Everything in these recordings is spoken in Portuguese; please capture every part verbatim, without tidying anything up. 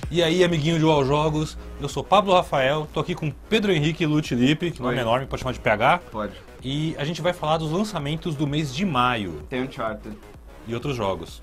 E aí, amiguinho de U O L Jogos, eu sou Pablo Rafael, tô aqui com Pedro Henrique Lutilipe, que nome é enorme, pode chamar de P H. Pode. E a gente vai falar dos lançamentos do mês de maio. Tem Uncharted. E outros jogos.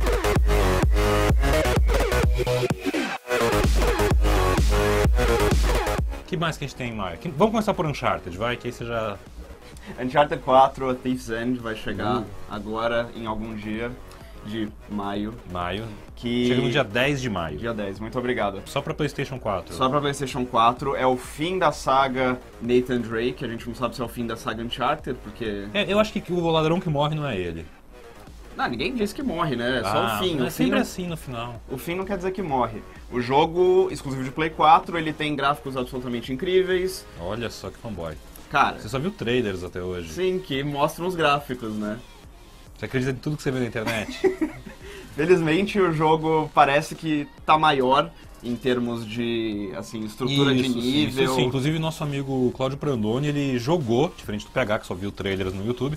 O que mais que a gente tem em maio? Vamos começar por Uncharted, vai, que aí você já... Uncharted quatro, A Thief's End, vai chegar Uh. agora em algum dia de maio. Maio. Que... Chega no dia dez de maio. Dia dez, muito obrigado. Só pra PlayStation quatro. Só pra PlayStation quatro, é o fim da saga Nathan Drake, a gente não sabe se é o fim da saga Uncharted, porque... É, eu acho que o ladrão que morre não é ele. Não, ninguém diz que morre, né? É só Ah, o fim. É o fim sempre não... assim no final. O fim não quer dizer que morre. O jogo, exclusivo de Play quatro, ele tem gráficos absolutamente incríveis. Olha só que fanboy. Cara, Você só viu trailers até hoje. sim, que mostram os gráficos, né? Você acredita em tudo que você vê na internet? Felizmente o jogo parece que tá maior em termos de, assim, estrutura Isso, de nível. Isso, sim. Inclusive nosso amigo Cláudio Prandoni, ele jogou, diferente do P H, que só viu trailers no YouTube,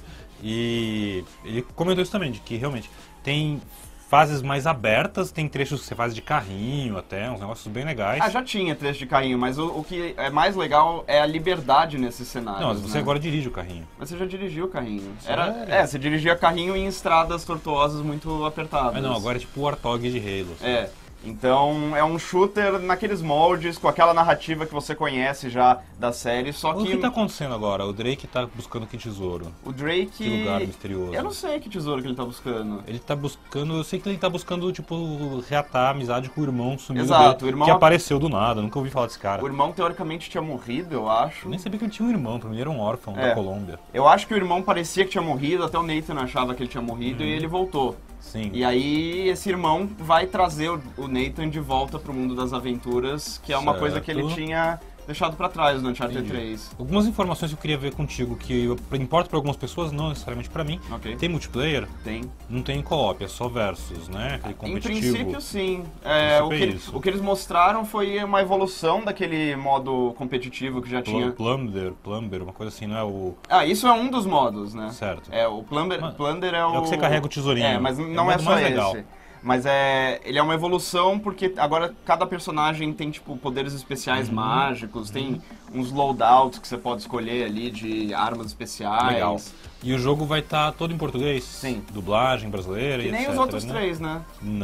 e ele comentou isso também, de que realmente tem fases mais abertas, tem trechos que você faz de carrinho até, uns negócios bem legais. Ah, já tinha trecho de carrinho, mas o, o que é mais legal é a liberdade nesses cenários. Não, mas você né? agora dirige o carrinho. Mas você já dirigiu o carrinho. Sério? Era, é, você dirigia carrinho em estradas tortuosas muito apertadas. Mas não, agora é tipo o Warthog de Halo. Assim. É. Então é um shooter naqueles moldes, com aquela narrativa que você conhece já da série, só O que... que tá acontecendo agora? O Drake tá buscando que tesouro? O Drake... Que lugar misterioso? Eu não sei que tesouro que ele tá buscando. Ele tá buscando, eu sei que ele tá buscando, tipo, reatar a amizade com o irmão sumido Exato, dele, o irmão- que apareceu do nada, nunca ouvi falar desse cara. O irmão teoricamente tinha morrido, eu acho. Eu nem sabia que ele tinha um irmão, pra mim ele era um órfão É. da Colômbia. Eu acho que o irmão parecia que tinha morrido, até o Nathan achava que ele tinha morrido Uhum. e ele voltou. Sim. E aí esse irmão vai trazer o o Nathan de volta pro mundo das aventuras, que é uma Certo. coisa que ele tinha deixado pra trás no Uncharted Entendi. três. Algumas informações que eu queria ver contigo, que importa pra algumas pessoas, não necessariamente pra mim. Ok. Tem multiplayer? Tem. Não tem co-op, é só versus, né? Aquele Em competitivo. princípio, sim. É, o, princípio é que, isso. o que eles mostraram foi uma evolução daquele modo competitivo que já Pl- tinha... Plumber, Plumber, uma coisa assim, não é o... Ah, isso é um dos modos, né? Certo. É, o Plumber, Mas- Plunder é o... É o que você carrega o tesourinho. É, mas É o não é, modo só mais esse. legal. Mas é, ele é uma evolução porque agora cada personagem tem tipo poderes especiais Uhum. mágicos, tem uns loadouts que você pode escolher ali de armas especiais. Legal. E o jogo vai estar todo em português? Sim. Dublagem brasileira E e nem etcétera, os outros né? três, né?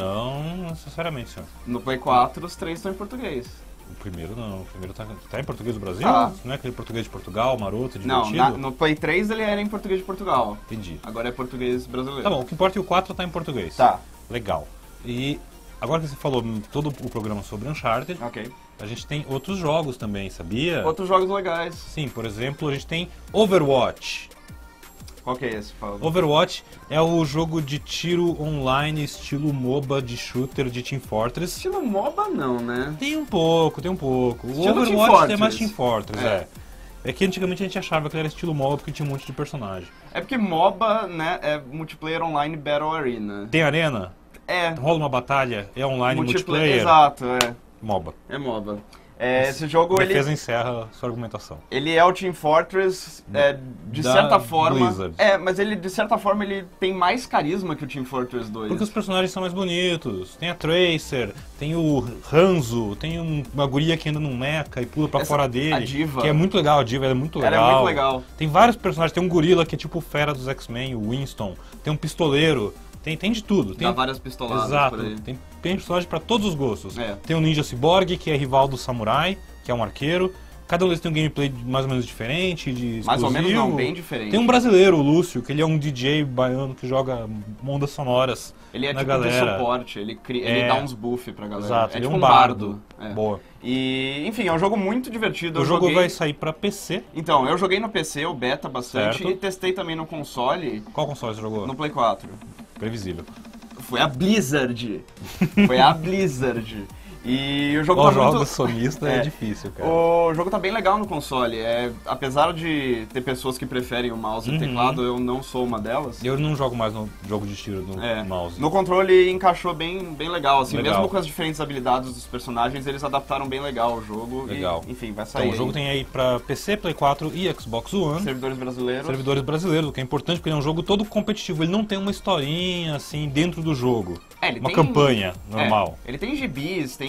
Não necessariamente, senhor. No Play quatro, os três estão em português. O primeiro não. O primeiro tá, tá em português do Brasil? Tá. Não é aquele português de Portugal, maroto, Não, divertido? na- no Play três ele era em português de Portugal. Entendi. Agora é português brasileiro. Tá bom, o que importa é que o quatro tá em português. Tá, Legal. E agora que você falou todo o programa sobre Uncharted, ok. a gente tem outros jogos também, sabia? Outros jogos legais. Sim, por exemplo, a gente tem Overwatch. Qual que é esse, Paulo? Overwatch é o jogo de tiro online, estilo MOBA de shooter de Team Fortress. Estilo MOBA não, né? Tem um pouco, tem um pouco. O Estilo Team Overwatch é Fortress. mais Team Fortress, É. é. É que antigamente a gente achava que ele era estilo MOBA porque tinha um monte de personagem. É porque MOBA, né, é Multiplayer Online Battle Arena. Tem arena? É, Rola uma batalha? É online multiplayer? Exato, é. MOBA. É MOBA. É, esse jogo, ele, Defesa encerra sua argumentação. ele é o Team Fortress, é, de Da certa forma... Blizzard. É, mas ele, de certa forma, ele tem mais carisma que o Team Fortress dois. Porque os personagens são mais bonitos. Tem a Tracer, tem o Hanzo, tem um- uma guria que anda num mecha e pula pra Essa- fora dele. a Diva. Que é muito legal, a Diva ela é muito Ela é legal. muito legal. Tem vários personagens, tem um gorila que é tipo o fera dos X-Men, o Winston. Tem um pistoleiro, tem, tem de tudo. Tem, Dá várias pistoladas Exato, por aí. tem, tem personagem pra todos os gostos. É. Tem o Ninja Cyborg, que é rival do Samurai, que é um arqueiro. Cada um deles tem um gameplay mais ou menos diferente, de Mais ou menos explosivo. não, bem diferente. Tem um brasileiro, o Lúcio, que ele é um D J baiano que joga ondas sonoras Ele é na tipo galera. de suporte, ele, cria, É. ele dá uns buff pra galera. Exato, é ele tipo é um um bardo. É. Boa. E, enfim, é um jogo muito divertido. O eu jogo joguei... vai sair pra P C. Então, eu joguei no P C, o beta bastante, Certo. e testei também no console, Qual console você jogou? no Play quatro. Previsível. Foi a Blizzard. Foi a Blizzard. E o jogo Qual tá jogo muito... sonista é. É. difícil, cara. O jogo tá bem legal no console. É, apesar de ter pessoas que preferem o mouse Uhum. e teclado, eu não sou uma delas. Eu não jogo mais no jogo de tiro no É, mouse. no controle encaixou bem, bem legal, assim, Legal. mesmo com as diferentes habilidades dos personagens, eles adaptaram bem legal o jogo. Legal. E, enfim, vai sair. Então, o jogo aí. tem aí pra P C, Play quatro e Xbox One. Servidores brasileiros. Servidores brasileiros, o que é importante porque ele é um jogo todo competitivo. Ele não tem uma historinha assim dentro do jogo. É, ele uma tem- campanha É, normal. ele tem gibis, tem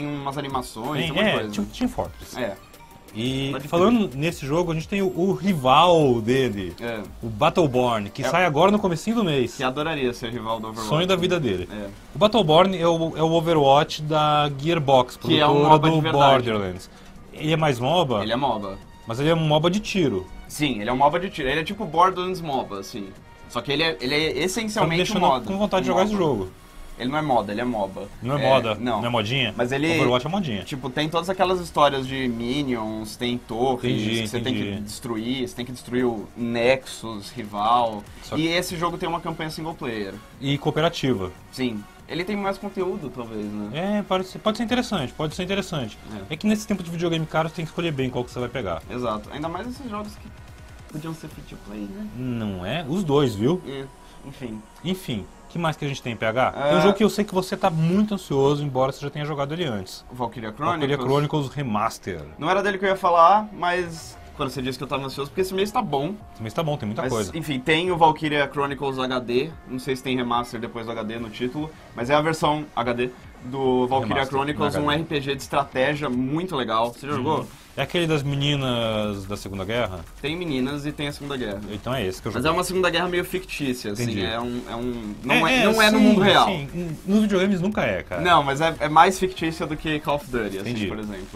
tem umas animações, Tem, tem, muita é, coisa. tipo Team Fortress. É, E Pode falando nesse jogo, a gente tem o, o rival dele, é. o Battleborn, que É. sai agora no comecinho do mês. Que adoraria ser rival do Overwatch. Sonho da vida dele. É. O Battleborn é o, é o Overwatch da Gearbox, Que é um produtora MOBA de do verdade. Borderlands. Ele é mais MOBA, Ele é MOBA. mas ele é um MOBA de tiro. Sim, ele é um MOBA de tiro. Ele é tipo Borderlands MOBA, assim. Só que ele é, ele é Só me essencialmente um deixando moda. com vontade de um jogar MOBA. esse jogo. Ele não é moda, ele é MOBA. Não é, moda, Não. não é modinha? Mas ele- Overwatch é modinha. Tipo, tem todas aquelas histórias de minions, tem torres Entendi, que você tem entendi. que destruir, você tem que destruir o Nexus, rival. Só E que- esse jogo tem uma campanha single player. E cooperativa. Sim. Ele tem mais conteúdo, talvez, né? É, pode ser, pode ser interessante, pode ser interessante. É. É que nesse tempo de videogame caro, você tem que escolher bem qual que você vai pegar. Exato. Ainda mais esses jogos que podiam ser free to play, né? Não é? Os dois, viu? É, enfim. Enfim, o que mais que a gente tem, P H? É. Tem um jogo que eu sei que você tá muito ansioso, embora você já tenha jogado ele antes. O Valkyria Chronicles. Valkyria Chronicles Remaster. Não era dele que eu ia falar, mas quando você disse que eu tava ansioso, porque esse mês tá bom. Mas tá bom, tem muita Mas, coisa. enfim, tem o Valkyria Chronicles H D, não sei se tem remaster depois do H D no título, mas é a versão H D do Valkyria Remaster, Chronicles, no um H D. R P G de estratégia muito legal. Você já jogou? É aquele das meninas da Segunda Guerra? Tem meninas e tem a Segunda Guerra. Então é esse que eu Mas joguei. é uma Segunda Guerra meio fictícia, assim, Entendi. é um... É um não é, não é no mundo real. Sim, nos videogames nunca é, cara. Não, mas é, é mais fictícia do que Call of Duty, assim, Entendi. por exemplo.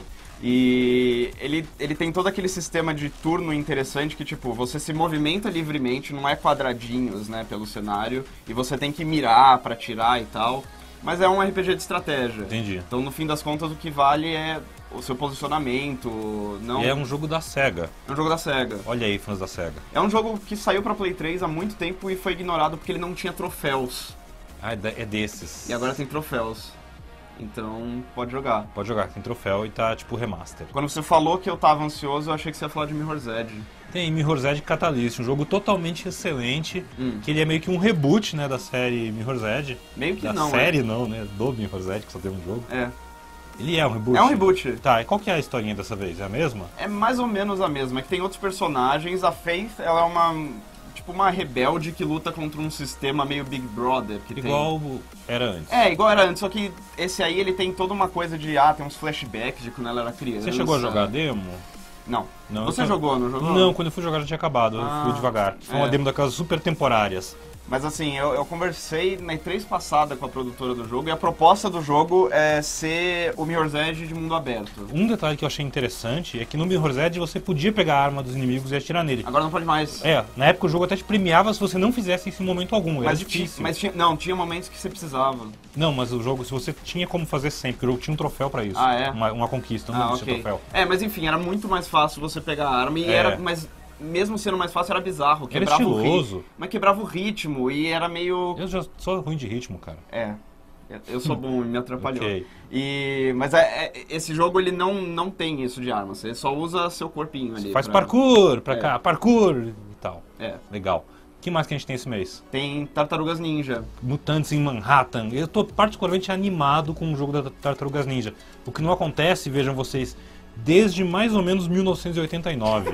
E ele, ele tem todo aquele sistema de turno interessante que, tipo, você se movimenta livremente, não é quadradinhos, né, pelo cenário, e você tem que mirar pra atirar e tal. Mas é um R P G de estratégia. Entendi. Então, no fim das contas, o que vale é o seu posicionamento, não... E é um jogo da SEGA. É um jogo da SEGA. Olha aí, fãs da SEGA. É um jogo que saiu pra Play três há muito tempo e foi ignorado porque ele não tinha troféus. Ah, é de- é desses. E agora tem troféus. Então, pode jogar. Pode jogar, tem troféu e tá tipo remaster. Quando você falou que eu tava ansioso, eu achei que você ia falar de Mirror's Edge. Tem Mirror's Edge Catalyst, um jogo totalmente excelente, Hum. que ele é meio que um reboot, né, da série Mirror's Edge. Meio que da não, série não, né, do Mirror's Edge, que só tem um jogo. é. Ele é um reboot. É um reboot. Tá, e qual que é a historinha dessa vez? É a mesma? É mais ou menos a mesma, é que tem outros personagens. A Faith, ela é uma, tipo, uma rebelde que luta contra um sistema meio Big Brother. Que Igual era antes. Tem... É, igual era antes, só que esse aí ele tem toda uma coisa de, ah, tem uns flashbacks de quando ela era criança. Você chegou a jogar a demo? Não. Não, Você eu- jogou, não jogou? Não, quando eu fui jogar já tinha acabado, eu Ah, fui devagar. Foi uma é. demo daquelas super temporárias. Mas assim, eu, eu conversei na E três passada com a produtora do jogo e a proposta do jogo é ser o Mirror's Edge de mundo aberto. Um detalhe que eu achei interessante é que no Mirror's Edge você podia pegar a arma dos inimigos e atirar nele. Agora não pode mais. É, na época o jogo até te premiava se você não fizesse isso em momento algum, era mas, difícil. ti- mas tinha, não, tinha momentos que você precisava. Não, mas o jogo, se você tinha como fazer sempre, porque o jogo tinha um troféu pra isso. Ah, é? Uma, uma conquista, não Ah, existia ok. troféu. É, mas enfim, era muito mais fácil você pegar a arma e É. era, mas mesmo sendo mais fácil era bizarro, Era quebrava o estiloso. ritmo, mas quebrava o ritmo e era meio Eu já sou ruim de ritmo, cara. é. Eu sou bom, me atrapalhou. Ok. E mas é, é- esse jogo ele não não tem isso de arma, você só usa seu corpinho ali. Faz pra- parkour pra É. cá, parkour e tal. É. Legal. O que mais que a gente tem esse mês? Tem Tartarugas Ninja. Mutantes em Manhattan. Eu tô particularmente animado com o jogo da Tartarugas Ninja. O que não acontece, vejam vocês, desde mais ou menos mil novecentos e oitenta e nove.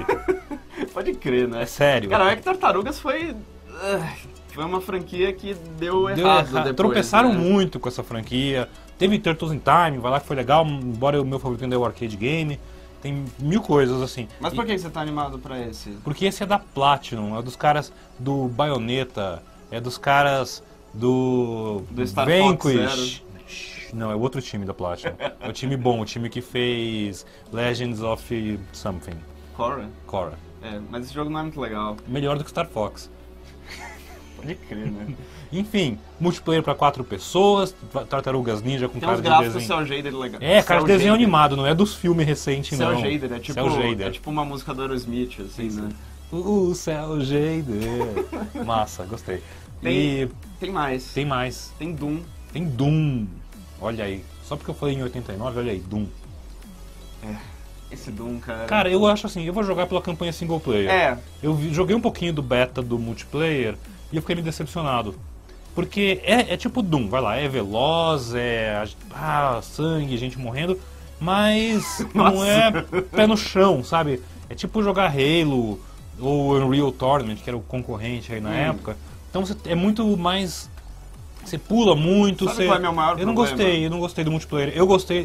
Pode crer, né? É sério. Cara, é que Tartarugas foi ah, foi uma franquia que deu, Deu errado erra- depois. Tropeçaram né? muito com essa franquia. Teve Turtles in Time, vai lá que foi legal, embora o meu favorito ainda é o arcade game. Tem mil coisas assim. Mas E- por que você tá animado pra esse? Porque esse é da Platinum, é dos caras do Bayonetta, é dos caras do, Do Star Fox Vanquish. Não, é outro time da Platinum. É o time bom, o time que fez Legends of Something, Korra? Korra. É, mas esse jogo não é muito legal. Melhor do que Star Fox. Pode crer, né? Enfim, multiplayer pra quatro pessoas, Tartarugas Ninja com Tem cara uns de gráficos desenho. cel shaded legal. É, cara de Cel desenho shaded. animado, não é dos filmes recentes, Cel não. shaded, é tipo, Cel shaded. é tipo uma música do Aerosmith, assim, né? O Cel Shaded. Massa, gostei. Tem, E tem mais. tem mais. Tem Doom. Tem Doom. Olha aí. Só porque eu falei em oitenta e nove, olha aí, Doom. Esse Doom, cara. Cara, eu acho assim, eu vou jogar pela campanha single player. É, Eu vi- joguei um pouquinho do beta do multiplayer e eu fiquei meio decepcionado. Porque é, é tipo Doom, vai lá, é veloz, é ah, sangue, gente morrendo, mas não é pé no chão, sabe? É tipo jogar Halo ou Unreal Tournament, que era o concorrente aí na Hum. época. Então você, é muito mais... Você pula muito, Sabe você... qual é meu maior Eu não problema? gostei, eu não gostei do multiplayer. Eu gostei...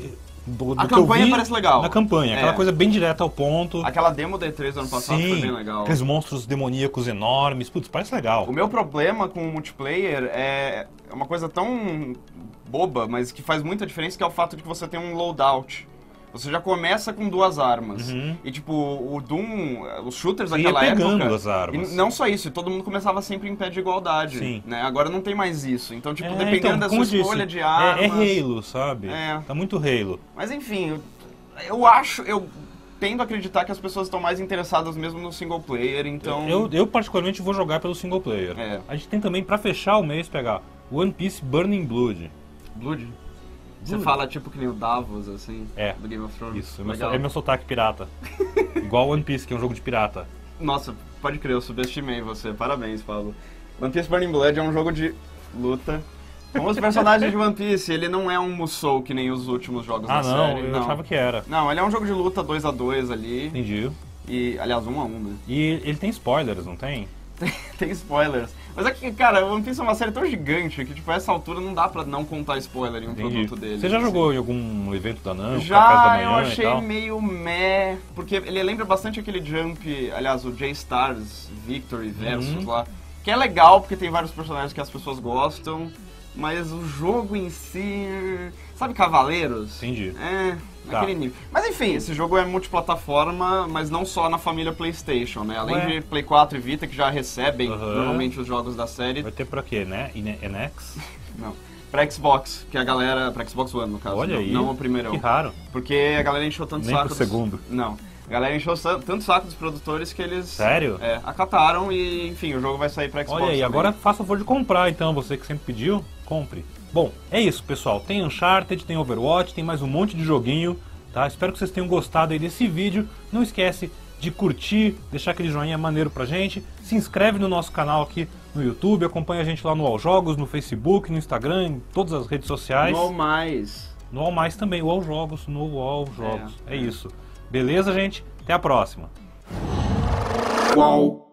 do, do A que eu campanha vi parece legal. na campanha. Aquela É. coisa bem direta ao ponto. Aquela demo D três do ano passado Sim, foi bem legal. aqueles monstros demoníacos enormes. Putz, parece legal. O meu problema com o multiplayer é uma coisa tão boba, mas que faz muita diferença, que é o fato de que você tem um loadout. Você já começa com duas armas. Uhum. E tipo, o Doom, os shooters Você ia daquela pegando época... as armas. E não só isso, todo mundo começava sempre em pé de igualdade. Sim. Né? Agora não tem mais isso. Então, tipo, É, dependendo então, da como sua eu escolha disse, de armas... É, é Halo, sabe? É. Tá muito Halo. Mas enfim, eu, eu acho... Eu tendo a acreditar que as pessoas estão mais interessadas mesmo no single player, então... Eu, eu particularmente vou jogar pelo single player. É. A gente tem também, pra fechar o mês, pegar One Piece Burning Blood. Blood? Você Blood. fala tipo que nem o Davos, assim, É. do Game of Thrones. Isso, é meu, Legal. so- é meu sotaque pirata. Igual One Piece, que é um jogo de pirata. Nossa, pode crer, eu subestimei você. Parabéns, Paulo. One Piece Burning Blood é um jogo de luta com os personagens de One Piece. Ele não é um Musou que nem os últimos jogos Ah, da não, série. eu achava que era. Não, ele é um jogo de luta dois a dois ali. Entendi. E, aliás, um a um, né? E ele tem spoilers, não tem? Tem, tem spoilers. Mas é que, cara, One Piece é uma série tão gigante que, tipo, a essa altura não dá pra não contar spoiler em um Entendi. produto dele. Você já assim. jogou em algum evento da Namco, Cafés da Já, Manhã eu e achei tal? meio meh, porque ele lembra bastante aquele Jump, aliás, o J-Stars Victory Versus Uhum. lá, que é legal porque tem vários personagens que as pessoas gostam, mas o jogo em si, sabe Cavaleiros? Entendi. É, Tá. naquele nível. Mas enfim, esse jogo é multiplataforma, mas não só na família PlayStation, né? Além Ué. de Play quatro e Vita, que já recebem Aham. normalmente os jogos da série, Vai ter pra quê, né? Ine- Enex? não. Pra Xbox, que a galera, pra Xbox One no caso, Olha não, aí. não o primeirão. Que raro. Porque a galera encheu tanto Nem saco. pro dos- segundo. Não. A galera encheu sa- tanto saco dos produtores que eles. Sério? É, acataram e, enfim, o jogo vai sair pra Xbox. Olha aí, também. agora faça o favor de comprar então, você que sempre pediu, compre. Bom, é isso pessoal, tem Uncharted, tem Overwatch, tem mais um monte de joguinho, tá? Espero que vocês tenham gostado aí desse vídeo, não esquece de curtir, deixar aquele joinha maneiro pra gente, se inscreve no nosso canal aqui no YouTube, acompanha a gente lá no All Jogos, no Facebook, no Instagram, em todas as redes sociais. Não mais. No All Mais também, o All Jogos, no All Jogos, é, É, é. isso. Beleza, gente? Até a próxima. Qual?